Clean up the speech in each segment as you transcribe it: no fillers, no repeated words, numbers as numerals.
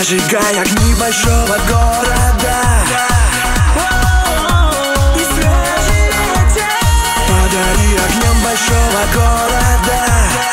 Зажигай огни большого города. И свежий ветер подари огням большого города.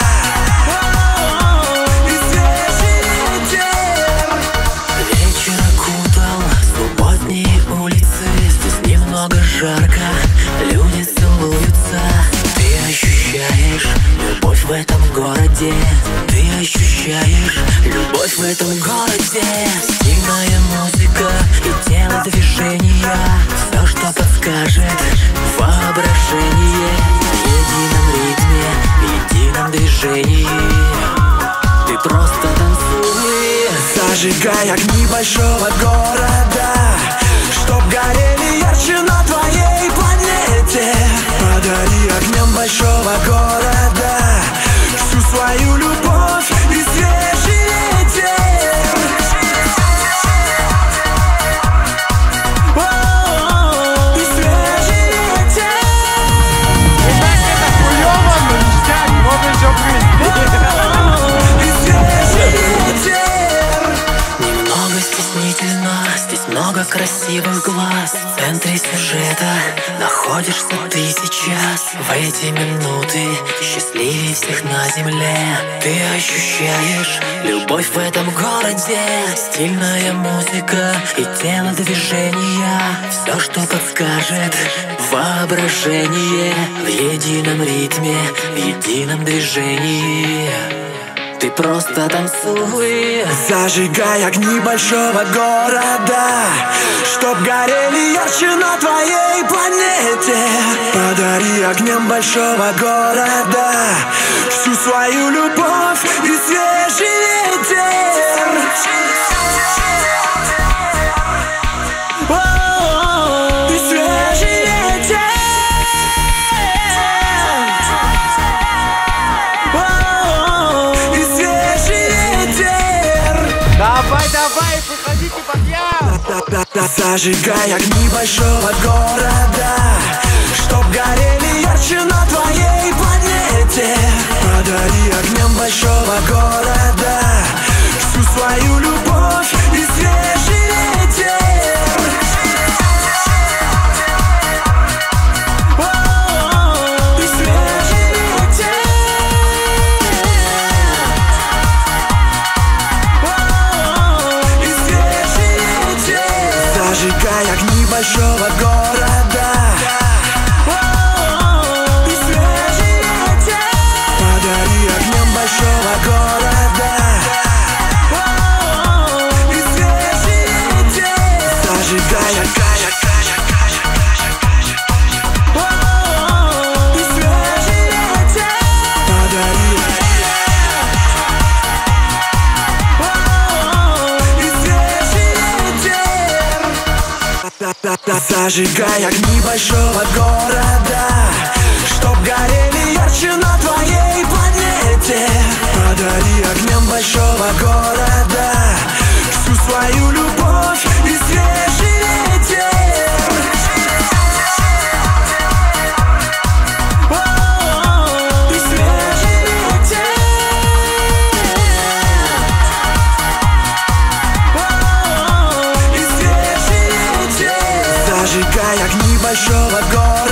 И свежий ветер. Вечер окутал субботние улицы. Здесь немного жарко, люди целуются. Ты ощущаешь любовь в этом городе. Ты ощущаешь любовь в этом городе. Стильная музыка и тело движения. Все, что подскажет воображение. В едином ритме, в едином движении. Ты просто танцуй. Зажигай огни большого города, чтоб горели ярче на твоей планете. Подари огням большого города всю свою любовь и свежий ветер. И свежий ветер. Хуёво, но ништяк, можно еще И свежий ветер. Немного стеснительно, здесь много красивых глаз. В центре сюжета находишься ты сейчас. В эти минуты счастливее всех на земле. Ты ощущаешь любовь в этом городе. Стильная музыка и тело движения. Все, что подскажет воображение. В едином ритме, в едином движении. Ты просто танцуй. Зажигай огни большого города, чтоб горели ярче на твоей планете. Подари огням большого города всю свою любовь и свежий ветер. И свежий ветер. И свежий ветер. Давай, давай, выходите, подъем! Зажигай огни большого города, чтоб горели ярче на твоей планете. Подари огням большого города всю свою любовь и свежий ветер. И свежий ветер. И свежий ветер. Зажигай огни большого города. И свежий ветер. Подари огням большого города. И свежий ветер. Зажигай огни. И свежий ветер. Подари. И свежий ветер. Зажигай огни большого города, чтоб горели ярче на твоей планете. Подари огням большого города всю свою любовь и свежий ветер. И свежий ветер. И свежий ветер. Зажигай огни большого города.